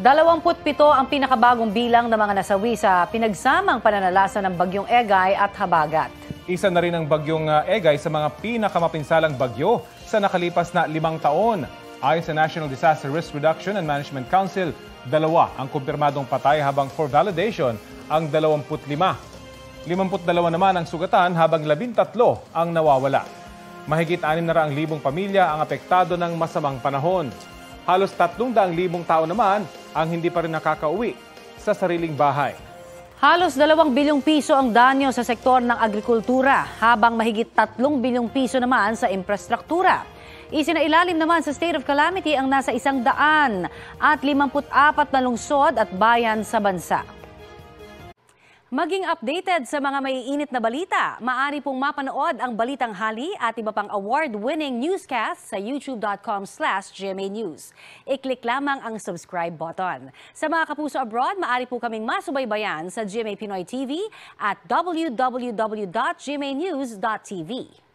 27 ang pinakabagong bilang ng mga nasawi sa pinagsamang pananalasa ng bagyong Egay at Habagat. Isa na rin ang bagyong Egay sa mga pinakamapinsalang bagyo sa nakalipas na 5 taon. Ayon sa National Disaster Risk Reduction and Management Council, 2 ang kumpirmadong patay habang for validation ang 25. 52 naman ang sugatan habang 13 ang nawawala. Mahigit 600,000 pamilya ang apektado ng masamang panahon. Halos 300,000 tao naman ang hindi pa rin nakakauwi sa sariling bahay. Halos 2 bilyong piso ang danyo sa sektor ng agrikultura, habang mahigit 3 bilyong piso naman sa infrastruktura. Isinailalim naman sa state of calamity ang nasa 154 na lungsod at bayan sa bansa. Maging updated sa mga maiinit na balita, maaari pong mapanood ang Balitang Hali at iba pang award-winning newscast sa youtube.com/GMA News. I-click lamang ang subscribe button. Sa mga kapuso abroad, maaari po kaming masubaybayan sa GMA Pinoy TV at www.gmanews.tv.